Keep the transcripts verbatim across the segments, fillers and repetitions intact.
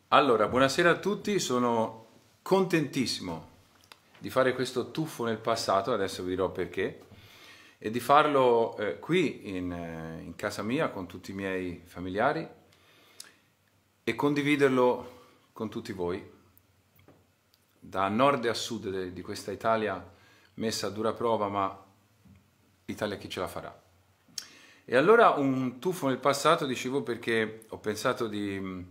Allora, buonasera a tutti, sono contentissimo di fare questo tuffo nel passato, adesso vi dirò perché, e di farlo eh, qui in, eh, in casa mia con tutti i miei familiari e condividerlo con tutti voi, da nord a sud de, di questa Italia messa a dura prova, ma l'Italia chi ce la farà? E allora un tuffo nel passato, dicevo, perché ho pensato di...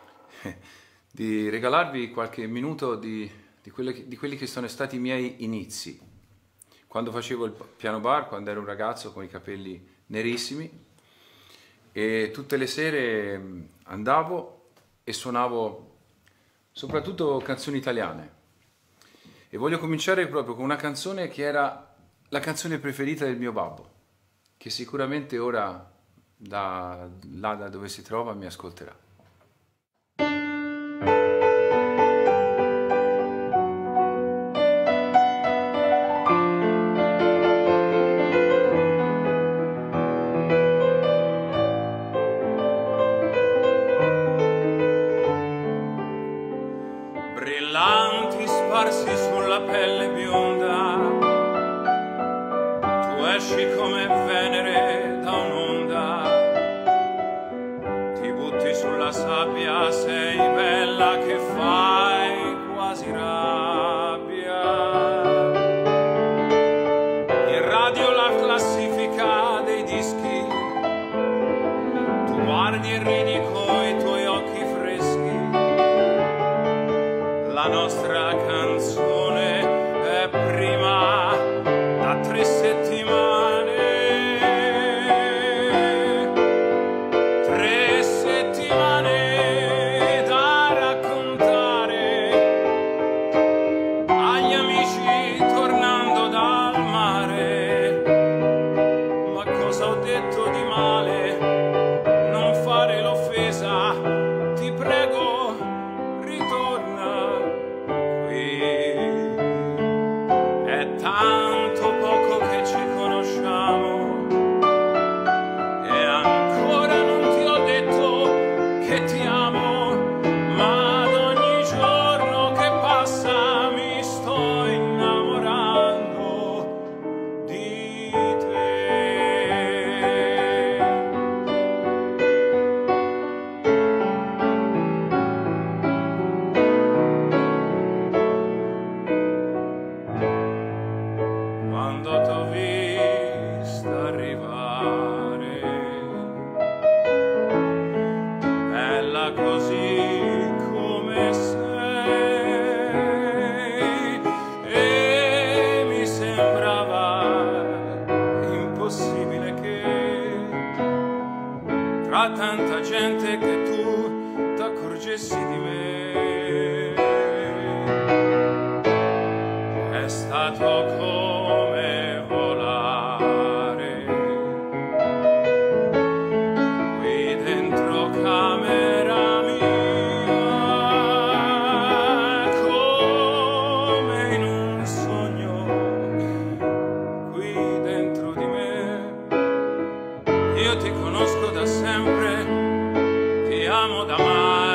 di regalarvi qualche minuto di, di, quelle, di quelli che sono stati i miei inizi, quando facevo il piano bar, quando ero un ragazzo con i capelli nerissimi, e tutte le sere andavo e suonavo soprattutto canzoni italiane. E voglio cominciare proprio con una canzone che era la canzone preferita del mio babbo, che sicuramente ora da là da dove si trova mi ascolterà. Brillanti sparsi sulla pelle bionda, tu esci come Venere da un'onda, ti butti sulla sabbia, sei bella che fai quasi rabbia. In radio la classifica dei dischi, tu guardi e ridi coi tuoi occhi freschi. La nostra canzone è prima da tre settimane, tre settimane da raccontare agli amici tornando dal mare. Ma cosa ho detto di male? Non fare l'offesa, ti prego, ritorna. È tanto poco che ci conosciamo e ancora non ti ho detto che ti amo, ma ad ogni giorno che passa mi sto innamorando di te. Quando t'ho vista arrivare, bella così come sei, e mi sembrava impossibile che tra tanta gente che tu t'accorgessi di me. È stato come volare qui dentro camera mia, come in un sogno qui dentro di me. Io ti conosco da sempre, ti amo da mai.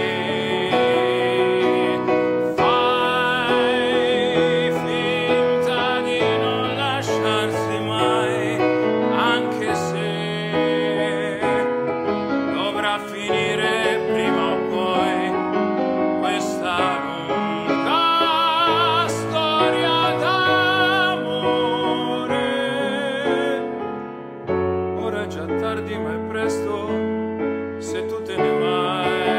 Finire prima o poi questa lunga storia d'amore. Ora è già tardi ma è presto se tu te ne vai.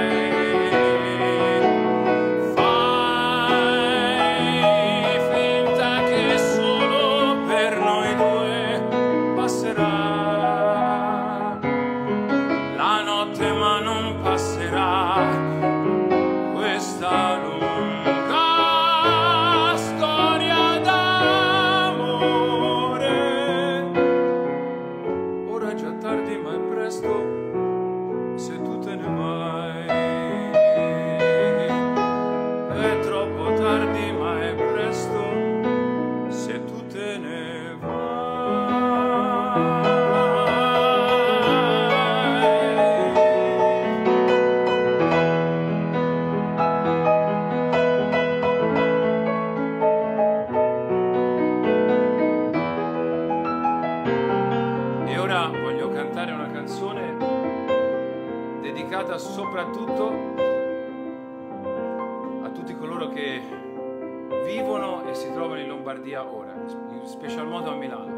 dedicata soprattutto a tutti coloro che vivono e si trovano in Lombardia ora, in special modo a Milano.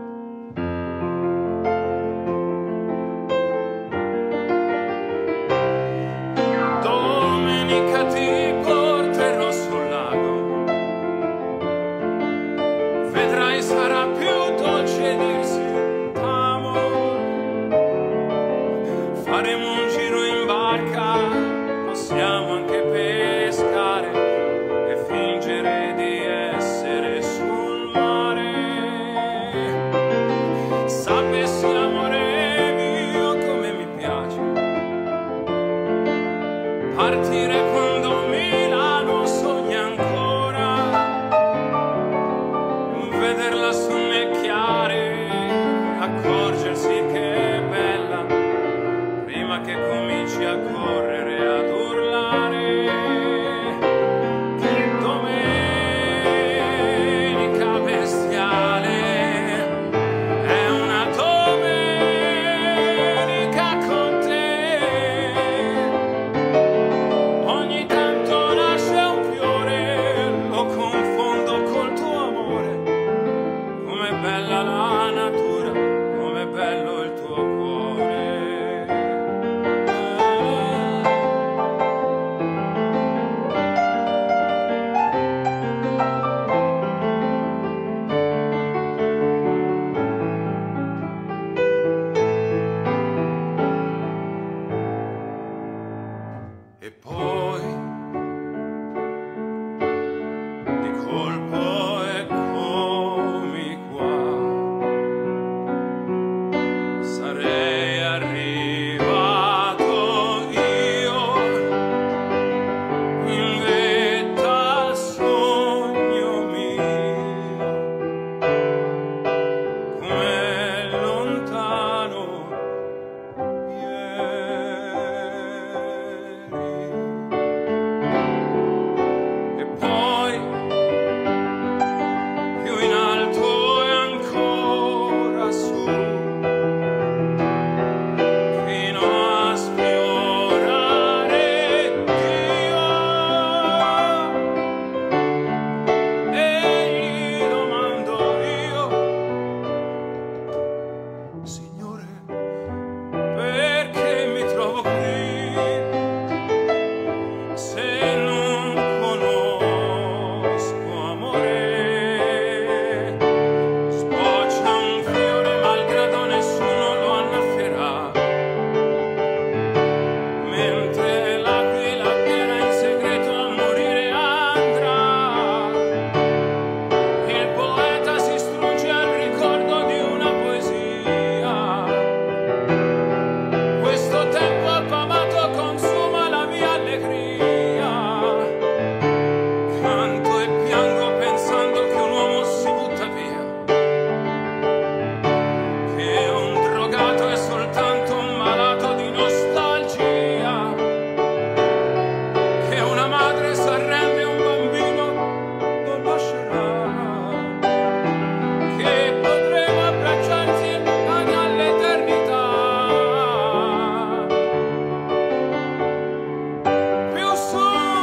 Domenica ti porterò sul lago, vedrai sarà più dolce dirsi t'amo. Faremo un giro in barca, possiamo anche pescare e fingere di essere sul mare. Sapessi l'amore mio come mi piace partire quando Milano sogna ancora, vederla sonnecchiare, accorgersi che è bella prima che cominci a correre, ad urlare. Che domenica bestiale, è una domenica con te. Ogni tanto nasce un fiore, lo confondo col tuo amore. Com'è bella la natura, com'è bello il tuo cuore. E poi di colpo eccomi qua, sarei arrivato io in vetta al sogno mio, com'è lontano ieri. E poi più in alto e ancora su, fino a sfiorare Dio, e gli domando io: Signore, perché mi trovo qui se non conosco amore? Sboccia un fiore, malgrado nessuno lo annaffierà, mentre l'aquila che era in segreto a morire andrà. Il poeta si strunge al ricordo di una poesia. Questo tempo affamato consuma la mia allegria. Canto e piango pensando che un uomo si butta via, che un drogato è soltanto un malato di nostalgia, che una madre s'arrende e un bambino non lascerà, che potremo abbracciarci all'eternità. Più su.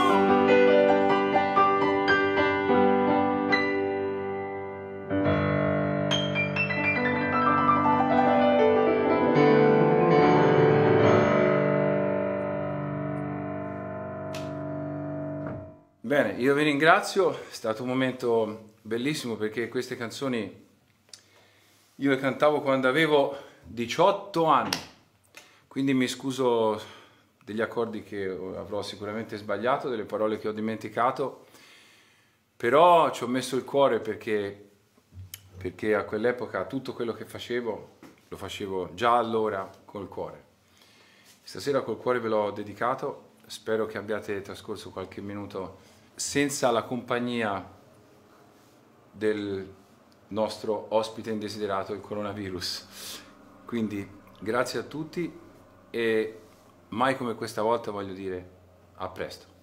Bene, io vi ringrazio, è stato un momento bellissimo perché queste canzoni io le cantavo quando avevo diciotto anni, quindi mi scuso degli accordi che avrò sicuramente sbagliato, delle parole che ho dimenticato, però ci ho messo il cuore perché, perché a quell'epoca tutto quello che facevo lo facevo già allora col cuore. Stasera col cuore ve l'ho dedicato, spero che abbiate trascorso qualche minuto senza la compagnia del nostro ospite indesiderato, il coronavirus. Quindi grazie a tutti e mai come questa volta voglio dire a presto.